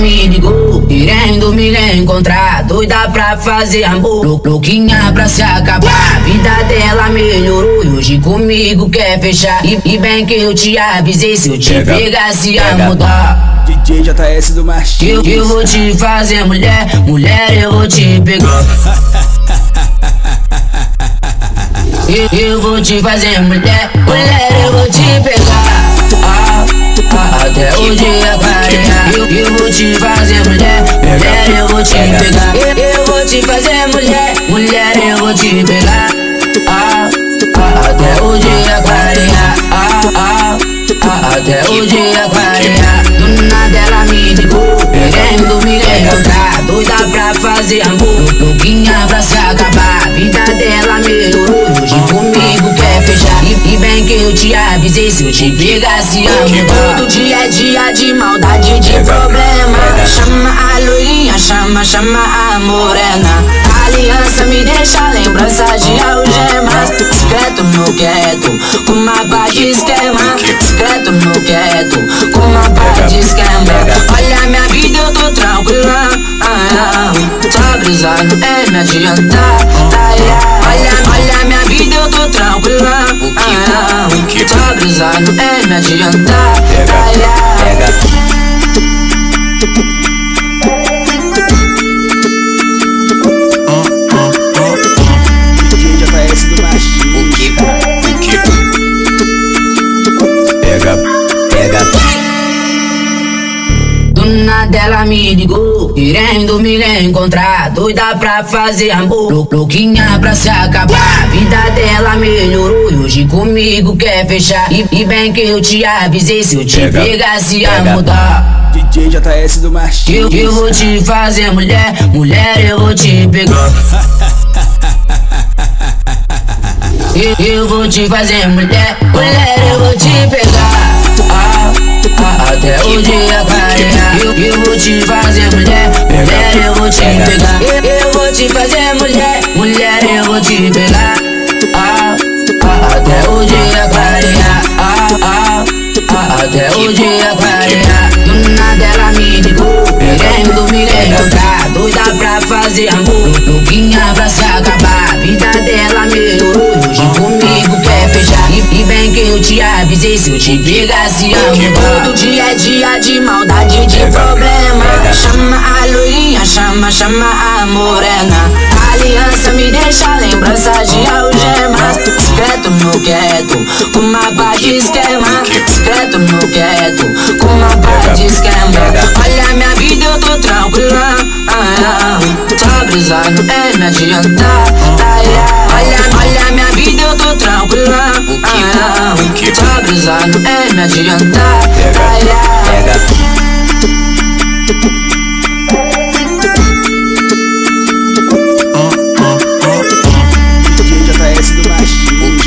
me ligou, querendo me reencontrar, doida pra fazer amor, louquinha pra se acabar. A vida dela melhorou e hoje comigo quer fechar. E bem que eu te avisei, se eu te pegasse ia mudar. DJ JS do Martins. Eu vou te fazer mulher, mulher eu vou te pegar. Eu vou te fazer mulher, mulher eu vou te pegar. Até o dia clarear. Eu vou te fazer mulher, mulher eu vou te pegar. Eu vou te fazer mulher, mulher eu vou te pegar. Até o dia clarear. Até o dia clarear. Do nada ela me ligou, querendo me reencontrar, doida pra fazer amor, louquinha pra se acabar. A vida dela melhorou, hoje comigo quer fechar. E bem que eu te avisei, se eu te pegasse ia mudar. Todo dia é dia de maldade, de problema. Chama a loirinha, chama a morena. A aliança me deixa lembrança de algemas. Discreto no quieto, com uma pá de esquema. Discreto no quieto, com uma pá de esquema. Olha minha vida, eu tô tranquila. Só brisando é me adiantar. Olha minha vida, eu tô tranquila. Só brisando é me adiantar. DJ JS do Martins. Ela me ligou, querendo me reencontrar, doida pra fazer amor, louquinha pra se acabar. A vida dela melhorou e hoje comigo quer fechar. E bem que eu te avisei, se eu te pegasse ia mudar. DJ JS do Martins. Eu vou te fazer mulher, mulher eu vou te pegar. Eu vou te fazer mulher, mulher eu vou te pegar. Até o dia clarear. Eu vou te fazer mulher, mulher eu vou te pegar. Eu vou te fazer mulher, mulher eu vou te pegar. Até o dia clarear. Até o dia clarear. Do nada ela me ligou, querendo me reencontrar, doida pra fazer amor, louquinha pra se acabar. A vida dela melhorou e hoje comigo quer fechar. E bem que eu te avisei, se eu te pegasse ia mudar. Todo dia é dia de maldade, de problema. Chama a loirinha, chama a morena. A aliança me deixa lembrança de algemas. Discreto no quieto, com uma pá de esquema. Discreto no quieto, com uma pá de esquema. Olha minha vida, eu tô tranquila. Só brisando é me adiantar. Olha minha vida, eu tô tranquila. Só brisando é me adiantar. DJ JS do Martins.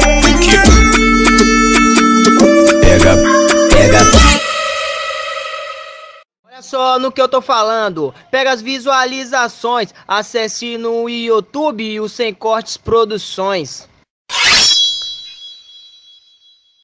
Olha só no que eu tô falando. Pega as visualizações, acesse no YouTube o Sem Cortes Produções.